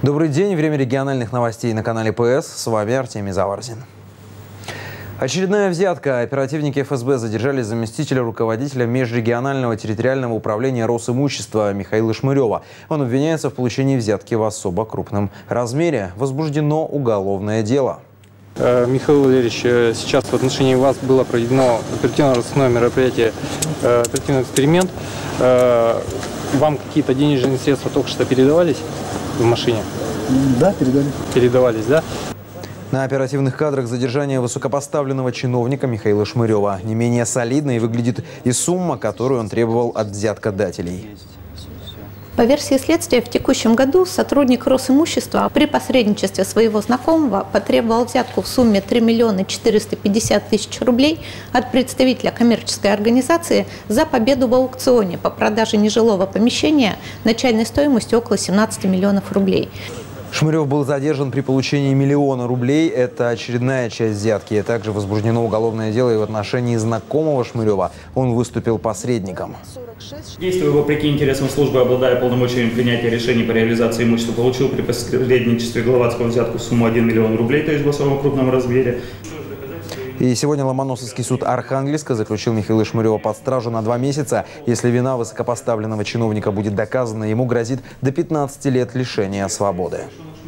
Добрый день. Время региональных новостей на канале ПС. С вами Артемий Заварзин. Очередная взятка. Оперативники ФСБ задержали заместителя руководителя межрегионального территориального управления Росимущества Михаила Шмырева. Он обвиняется в получении взятки в особо крупном размере. Возбуждено уголовное дело. Михаил Валерьевич, сейчас в отношении вас было проведено оперативно-розыскное мероприятие, оперативный эксперимент. Вам какие-то денежные средства только что передавались в машине? Да, передали. Передавались, да? На оперативных кадрах задержание высокопоставленного чиновника Михаила Шмырева. Не менее солидной выглядит и сумма, которую он требовал от взяткодателей. По версии следствия, в текущем году сотрудник Росимущества при посредничестве своего знакомого потребовал взятку в сумме 3 450 000 рублей от представителя коммерческой организации за победу в аукционе по продаже нежилого помещения начальной стоимостью около 17 миллионов рублей. Шмырев был задержан при получении 1 000 000 рублей. Это очередная часть взятки. Также возбуждено уголовное дело и в отношении знакомого Шмырева. Он выступил посредником. Действуя вопреки интересам службы, обладая полномочиями принятия решений по реализации имущества, получил при посредничестве Гловацкого взятку в сумму 1 000 000 рублей, то есть в особо крупном размере. И сегодня Ломоносовский суд Архангельска заключил Михаила Шмырева под стражу на 2 месяца. Если вина высокопоставленного чиновника будет доказана, ему грозит до 15 лет лишения свободы.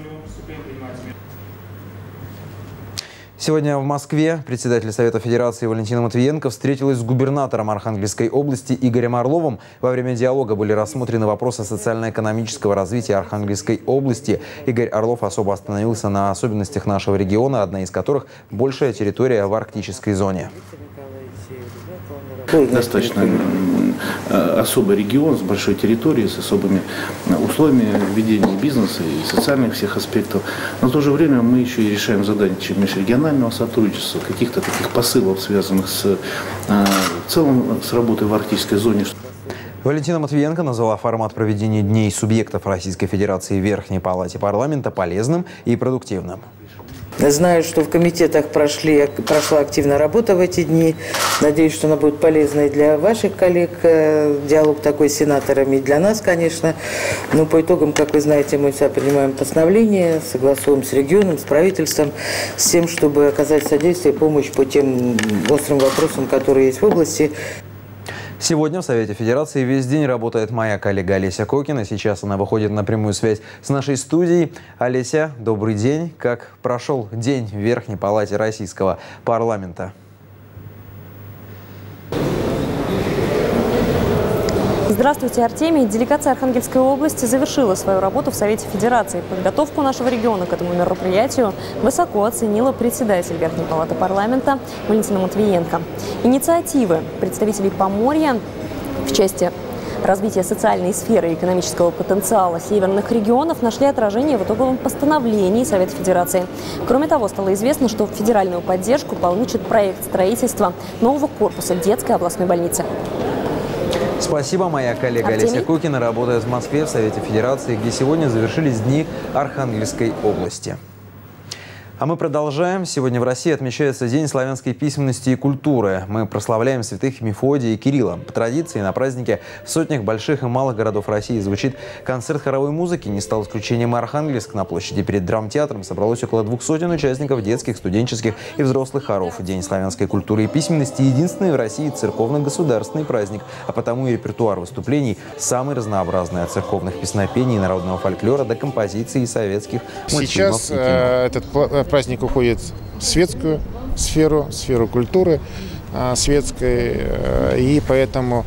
Сегодня в Москве председатель Совета Федерации Валентина Матвиенко встретилась с губернатором Архангельской области Игорем Орловым. Во время диалога были рассмотрены вопросы социально-экономического развития Архангельской области. Игорь Орлов особо остановился на особенностях нашего региона, одна из которых – большая территория в арктической зоне. Достаточно особый регион с большой территорией, с особыми условиями ведения бизнеса и социальных всех аспектов. Но в то же время мы еще и решаем задачи межрегионального сотрудничества, каких-то таких посылов, связанных в целом с работой в арктической зоне. Валентина Матвиенко назвала формат проведения дней субъектов Российской Федерации в Верхней Палате парламента полезным и продуктивным. Знаю, что в комитетах прошла активная работа в эти дни. Надеюсь, что она будет полезной для ваших коллег. Диалог такой с сенаторами и для нас, конечно. Но по итогам, как вы знаете, мы все принимаем постановление, согласуем с регионом, с правительством, с тем, чтобы оказать содействие и помощь по тем острым вопросам, которые есть в области. Сегодня в Совете Федерации весь день работает моя коллега Олеся Кокина. Сейчас она выходит на прямую связь с нашей студией. Олеся, добрый день. Как прошел день в Верхней Палате Российского парламента? Здравствуйте, Артемий. Делегация Архангельской области завершила свою работу в Совете Федерации. Подготовку нашего региона к этому мероприятию высоко оценила председатель Верхней Палаты парламента Валентина Матвиенко. Инициативы представителей Поморья в части развития социальной сферы и экономического потенциала северных регионов нашли отражение в итоговом постановлении Совета Федерации. Кроме того, стало известно, что федеральную поддержку получит проект строительства нового корпуса детской областной больницы. Спасибо. Моя коллега Олеся Кокина работает в Москве в Совете Федерации, где сегодня завершились дни Архангельской области. А мы продолжаем. Сегодня в России отмечается День славянской письменности и культуры. Мы прославляем святых Мефодия и Кирилла. По традиции на празднике в сотнях больших и малых городов России звучит концерт хоровой музыки. Не стал исключением и Архангельск. На площади перед драмтеатром собралось около 200 участников детских, студенческих и взрослых хоров. День славянской культуры и письменности – единственный в России церковно-государственный праздник, а потому и репертуар выступлений самый разнообразный, от церковных песнопений и народного фольклора до композиций советских мультфильмов. Сейчас этот праздник уходит в светскую сферу, сферу культуры светской, и поэтому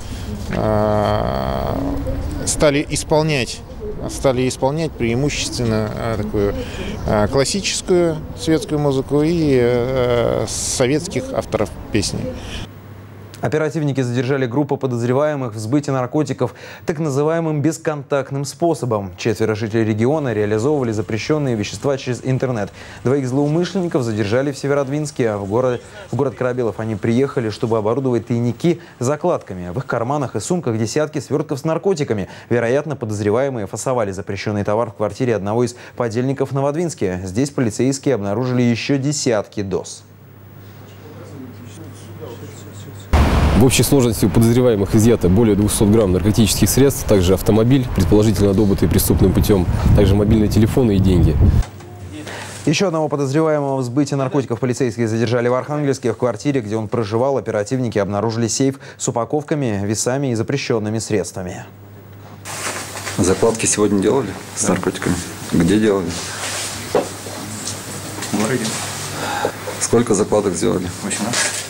стали исполнять преимущественно такую классическую светскую музыку и советских авторов песни. Оперативники задержали группу подозреваемых в сбыте наркотиков так называемым бесконтактным способом. 4 жителей региона реализовывали запрещенные вещества через интернет. 2 злоумышленников задержали в Северодвинске. В город Корабелов они приехали, чтобы оборудовать тайники закладками. В их карманах и сумках десятки свертков с наркотиками. Вероятно, подозреваемые фасовали запрещенный товар в квартире одного из подельников в Новодвинске. Здесь полицейские обнаружили еще десятки доз. В общей сложности у подозреваемых изъято более 200 грамм наркотических средств, также автомобиль, предположительно добытый преступным путем, также мобильные телефоны и деньги. Еще одного подозреваемого в сбытии наркотиков полицейские задержали в Архангельске. В квартире, где он проживал, оперативники обнаружили сейф с упаковками, весами и запрещенными средствами. Закладки сегодня делали с наркотиками? Где делали? В городе. Сколько закладок сделали? 18.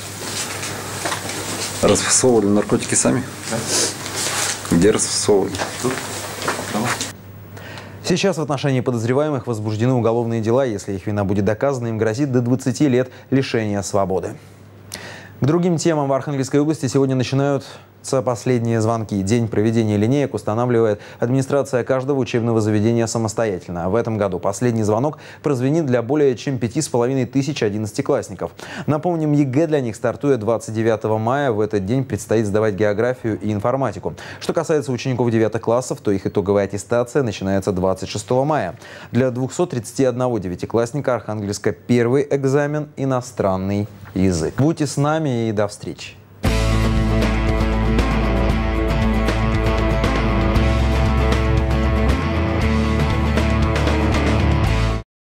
Расфасовывали наркотики сами? Да. Где расфасовывали? Тут. Дома. Сейчас в отношении подозреваемых возбуждены уголовные дела. Если их вина будет доказана, им грозит до 20 лет лишения свободы. К другим темам в Архангельской области сегодня начинаются последние звонки. День проведения линеек устанавливает администрация каждого учебного заведения самостоятельно. В этом году последний звонок прозвенит для более чем 5500 одиннадцатиклассников. Напомним, ЕГЭ для них стартует 29 мая. В этот день предстоит сдавать географию и информатику. Что касается учеников 9 классов, то их итоговая аттестация начинается 26 мая. Для 231 девятиклассника Архангельска первый экзамен – иностранный язык. Будьте с нами и до встречи.